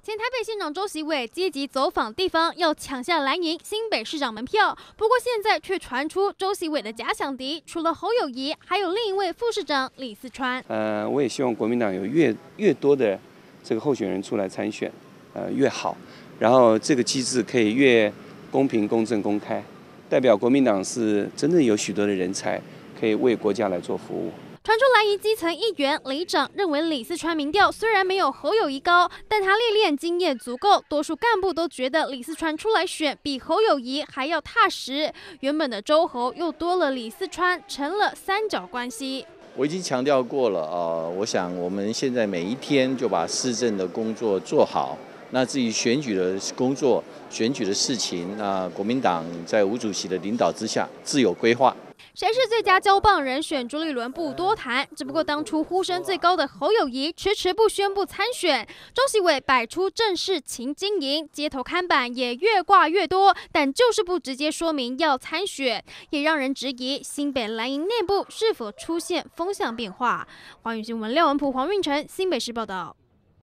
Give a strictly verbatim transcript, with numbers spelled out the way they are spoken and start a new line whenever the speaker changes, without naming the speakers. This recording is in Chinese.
前台北县长周习伟积极走访地方，要抢下蓝营新北市长门票。不过现在却传出周习伟的假想敌，除了侯友宜，还有另一位副市长李四川。
呃，我也希望国民党有越越多的这个候选人出来参选，呃越好。然后这个机制可以越公平、公正、公开，代表国民党是真的有许多的人才可以为国家来做服务。
传出蓝营基层议员里长认为李四川民调虽然没有侯友宜高，但他历练经验足够，多数干部都觉得李四川出来选比侯友宜还要踏实。原本的周侯又多了李四川，成了三角关系。
我已经强调过了，呃，我想我们现在每一天就把市政的工作做好。那至于选举的工作、选举的事情，那国民党在吴主席的领导之下，自有规划。
谁是最佳交棒人选？朱立伦不多谈，只不过当初呼声最高的侯友宜迟迟不宣布参选，周习伟摆出正式勤经营，街头看板也越挂越多，但就是不直接说明要参选，也让人质疑新北蓝营内部是否出现风向变化。华语新闻廖文普、黄运成新北市报道。